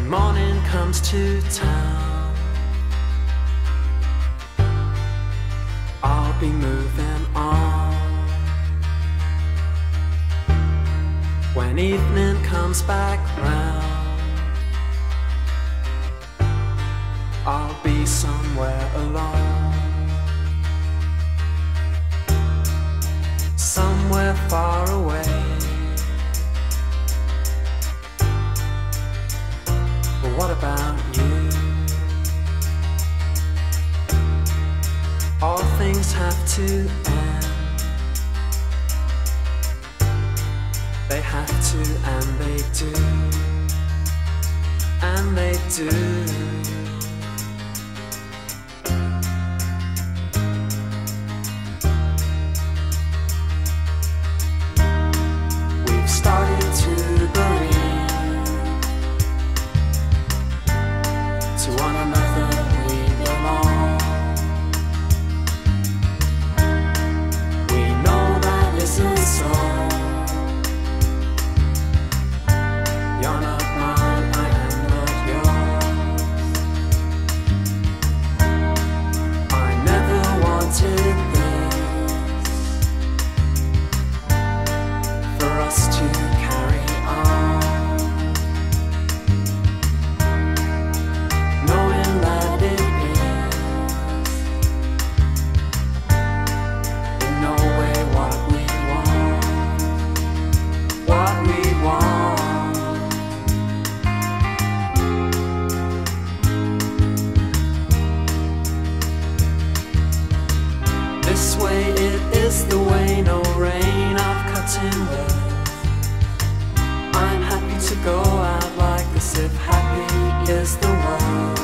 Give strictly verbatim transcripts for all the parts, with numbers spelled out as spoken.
morning comes to town, I'll be moving on. When evening comes back round, I'll be somewhere alone, somewhere far away. But what about you? All things have to end. They have to and they do, and they do. We've started to believe to one another we belong. We know that isn't so. You're not mine, I am not yours. I never wanted this, for us to carry on, knowing that it is in no way what we want, what we want. This way it is the way, no rain I've cut in with. I'm happy to go out like this if happy is the word.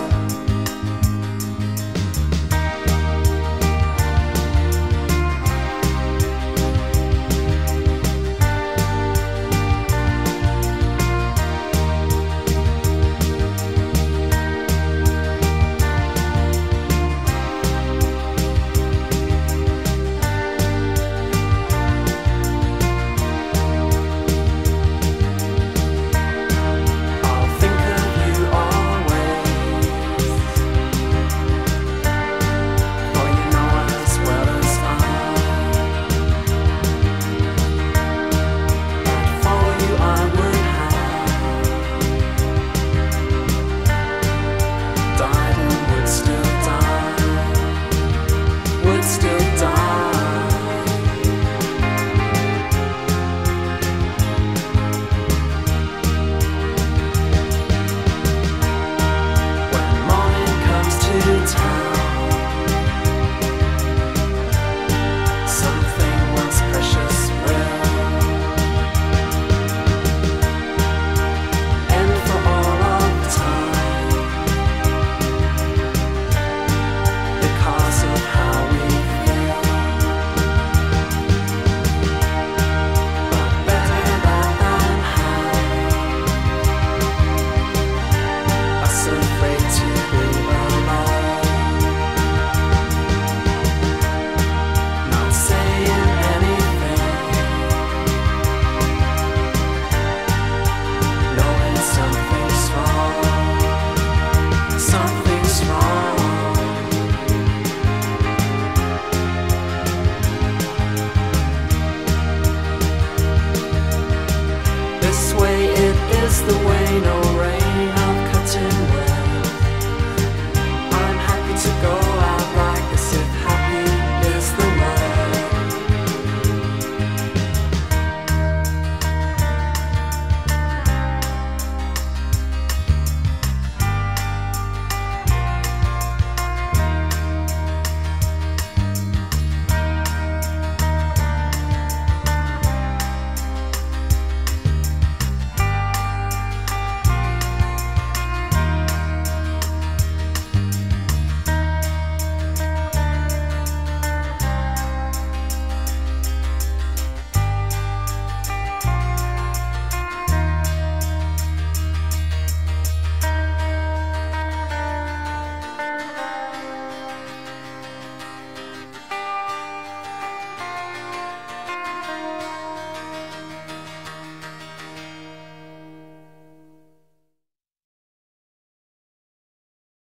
This way it is the way, no